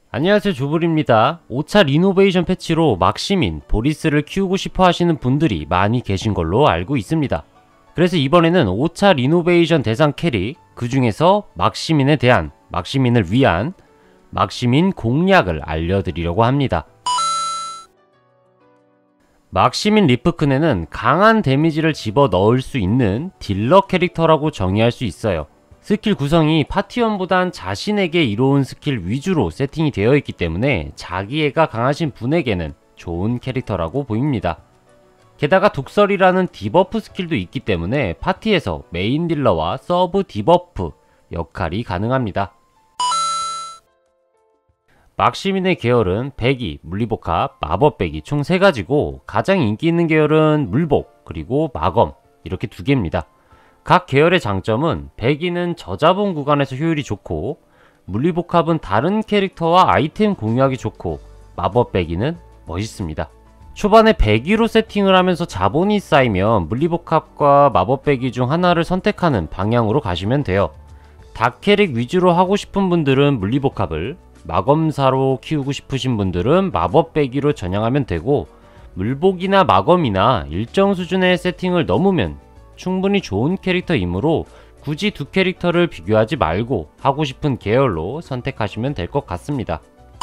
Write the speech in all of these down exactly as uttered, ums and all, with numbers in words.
안녕하세요, 조블입니다. 오 차 리노베이션 패치로 막시민, 보리스를 키우고 싶어 하시는 분들이 많이 계신 걸로 알고 있습니다. 그래서 이번에는 오 차 리노베이션 대상 캐릭, 그 중에서 막시민에 대한, 막시민을 위한 막시민 공략을 알려드리려고 합니다. 막시민 리프큰에는 강한 데미지를 집어넣을 수 있는 딜러 캐릭터라고 정의할 수 있어요. 스킬 구성이 파티원보단 자신에게 이로운 스킬 위주로 세팅이 되어 있기 때문에 자기애가 강하신 분에게는 좋은 캐릭터라고 보입니다. 게다가 독설이라는 디버프 스킬도 있기 때문에 파티에서 메인 딜러와 서브 디버프 역할이 가능합니다. 막시민의 계열은 배기, 물리복합, 마법배기 총 세 가지고 가장 인기 있는 계열은 물복, 그리고 마검 이렇게 두 개입니다. 각 계열의 장점은 배기는 저자본 구간에서 효율이 좋고, 물리복합은 다른 캐릭터와 아이템 공유하기 좋고, 마법배기는 멋있습니다. 초반에 배기로 세팅을 하면서 자본이 쌓이면 물리복합과 마법배기 중 하나를 선택하는 방향으로 가시면 돼요. 닭 캐릭 위주로 하고 싶은 분들은 물리복합을, 마검사로 키우고 싶으신 분들은 마법배기로 전향하면 되고, 물복이나 마검이나 일정 수준의 세팅을 넘으면 충분히 좋은 캐릭터이므로 굳이 두 캐릭터를 비교하지 말고 하고 싶은 계열로 선택하시면 될 것 같습니다.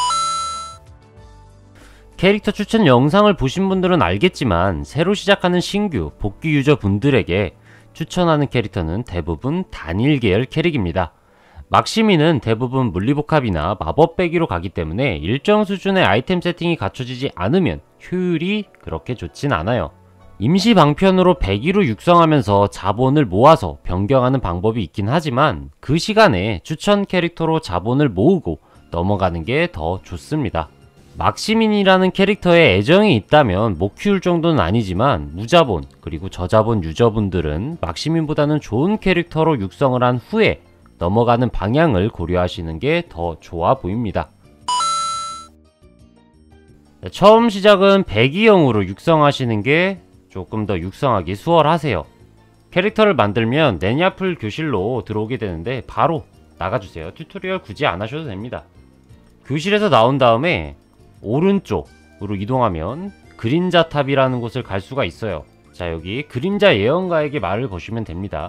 캐릭터 추천 영상을 보신 분들은 알겠지만 새로 시작하는 신규 복귀 유저 분들에게 추천하는 캐릭터는 대부분 단일 계열 캐릭입니다. 막시민은 대부분 물리복합이나 마법배기로 가기 때문에 일정 수준의 아이템 세팅이 갖춰지지 않으면 효율이 그렇게 좋진 않아요. 임시 방편으로 배기로 육성하면서 자본을 모아서 변경하는 방법이 있긴 하지만 그 시간에 추천 캐릭터로 자본을 모으고 넘어가는 게 더 좋습니다. 막시민이라는 캐릭터에 애정이 있다면 못 키울 정도는 아니지만 무자본 그리고 저자본 유저분들은 막시민보다는 좋은 캐릭터로 육성을 한 후에 넘어가는 방향을 고려하시는 게 더 좋아 보입니다. 처음 시작은 배기형으로 육성하시는 게 조금 더 육성하기 수월하세요. 캐릭터를 만들면 네냐풀 교실로 들어오게 되는데 바로 나가주세요. 튜토리얼 굳이 안 하셔도 됩니다. 교실에서 나온 다음에 오른쪽으로 이동하면 그림자 탑이라는 곳을 갈 수가 있어요. 자, 여기 그림자 예언가에게 말을 거시면 됩니다.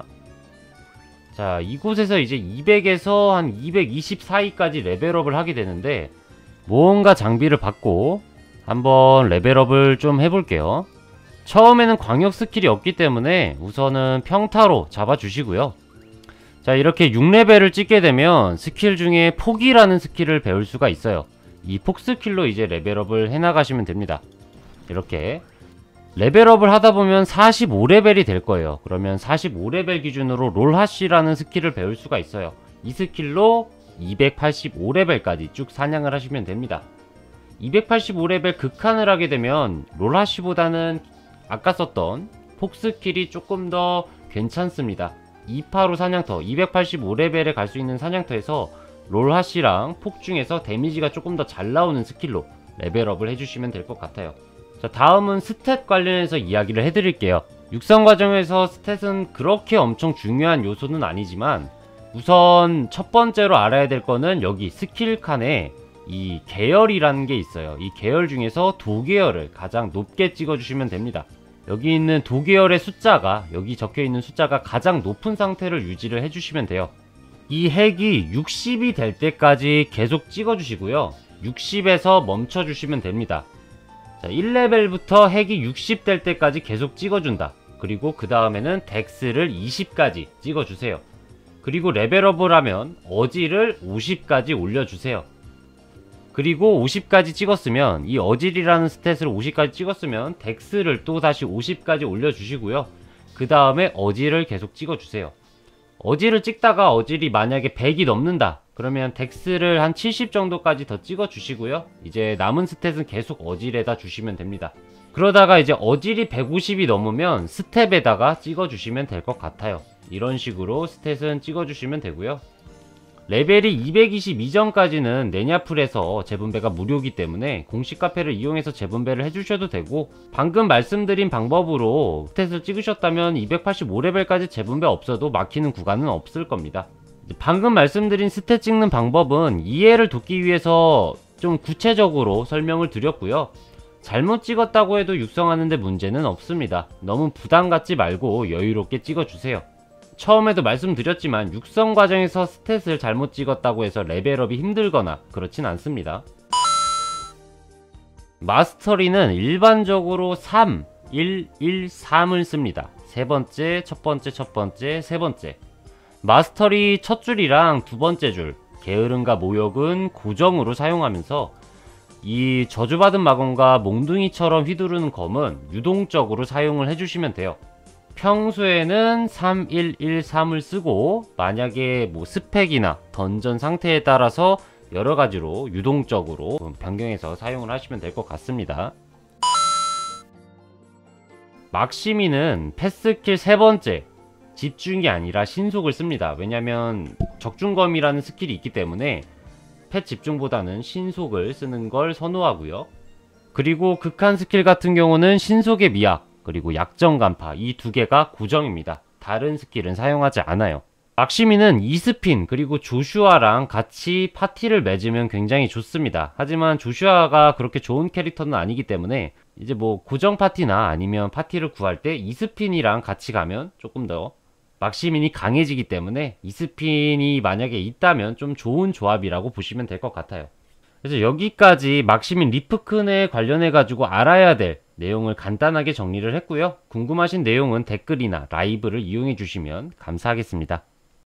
자, 이곳에서 이제 이백에서 한 이백이십 사이까지 레벨업을 하게 되는데 무언가 장비를 받고 한번 레벨업을 좀 해볼게요. 처음에는 광역 스킬이 없기 때문에 우선은 평타로 잡아주시고요. 자, 이렇게 육 레벨을 찍게 되면 스킬 중에 폭이라는 스킬을 배울 수가 있어요. 이 폭 스킬로 이제 레벨업을 해나가시면 됩니다. 이렇게 레벨업을 하다보면 사십오 레벨이 될 거예요. 그러면 사십오 레벨 기준으로 롤하시라는 스킬을 배울 수가 있어요. 이 스킬로 이백팔십오 레벨까지 쭉 사냥을 하시면 됩니다. 이백팔십오 레벨 극한을 하게 되면 롤하시보다는 아까 썼던 폭스킬이 조금 더 괜찮습니다. 이파로 사냥터, 이백팔십오 레벨에 갈 수 있는 사냥터에서 롤하시랑 폭 중에서 데미지가 조금 더 잘 나오는 스킬로 레벨업을 해주시면 될 것 같아요. 자, 다음은 스탯 관련해서 이야기를 해드릴게요. 육성 과정에서 스탯은 그렇게 엄청 중요한 요소는 아니지만 우선 첫 번째로 알아야 될 거는 여기 스킬 칸에 이 계열이라는 게 있어요. 이 계열 중에서 도 계열을 가장 높게 찍어주시면 됩니다. 여기 있는 도 계열의 숫자가, 여기 적혀있는 숫자가 가장 높은 상태를 유지를 해주시면 돼요. 이 핵이 육십이 될 때까지 계속 찍어주시고요. 육십에서 멈춰주시면 됩니다. 자, 일 레벨부터 핵이 육십 될 때까지 계속 찍어준다. 그리고 그 다음에는 덱스를 이십까지 찍어주세요. 그리고 레벨업을 하면 어지를 오십까지 올려주세요. 그리고 오십까지 찍었으면 이 어질이라는 스탯을 오십까지 찍었으면 덱스를 또 다시 오십까지 올려주시고요. 그 다음에 어질을 계속 찍어주세요. 어질을 찍다가 어질이 만약에 백이 넘는다 그러면 덱스를 한 칠십 정도까지 더 찍어주시고요. 이제 남은 스탯은 계속 어질에다 주시면 됩니다. 그러다가 이제 어질이 백오십이 넘으면 스텝에다가 찍어주시면 될 것 같아요. 이런 식으로 스탯은 찍어주시면 되고요. 레벨이 이백이십 이전까지는 네냐풀에서 재분배가 무료이기 때문에 공식 카페를 이용해서 재분배를 해주셔도 되고, 방금 말씀드린 방법으로 스탯을 찍으셨다면 이백팔십오 레벨까지 재분배 없어도 막히는 구간은 없을 겁니다. 방금 말씀드린 스탯 찍는 방법은 이해를 돕기 위해서 좀 구체적으로 설명을 드렸고요. 잘못 찍었다고 해도 육성하는데 문제는 없습니다. 너무 부담 갖지 말고 여유롭게 찍어주세요. 처음에도 말씀드렸지만 육성 과정에서 스탯을 잘못 찍었다고 해서 레벨업이 힘들거나 그렇진 않습니다. 마스터리는 일반적으로 삼, 일, 일, 삼을 씁니다. 세 번째, 첫 번째, 첫 번째, 세 번째. 마스터리 첫 줄이랑 두 번째 줄, 게으름과 모욕은 고정으로 사용하면서 이 저주받은 마검과 몽둥이처럼 휘두르는 검은 유동적으로 사용을 해주시면 돼요. 평소에는 삼, 일, 일, 삼을 쓰고 만약에 뭐 스펙이나 던전 상태에 따라서 여러가지로 유동적으로 변경해서 사용을 하시면 될 것 같습니다. 막시미는 패스킬 세 번째 집중이 아니라 신속을 씁니다. 왜냐면 적중검이라는 스킬이 있기 때문에 펫 집중보다는 신속을 쓰는 걸 선호하고요. 그리고 극한 스킬 같은 경우는 신속의 미학 그리고 약정 간파 이 두 개가 고정입니다. 다른 스킬은 사용하지 않아요. 막시미는 이스핀 그리고 조슈아랑 같이 파티를 맺으면 굉장히 좋습니다. 하지만 조슈아가 그렇게 좋은 캐릭터는 아니기 때문에 이제 뭐 고정 파티나 아니면 파티를 구할 때 이스핀이랑 같이 가면 조금 더 막시민이 강해지기 때문에 이스핀이 만약에 있다면 좀 좋은 조합이라고 보시면 될 것 같아요. 그래서 여기까지 막시민 리프큰에 관련해 가지고 알아야 될 내용을 간단하게 정리를 했고요. 궁금하신 내용은 댓글이나 라이브를 이용해 주시면 감사하겠습니다.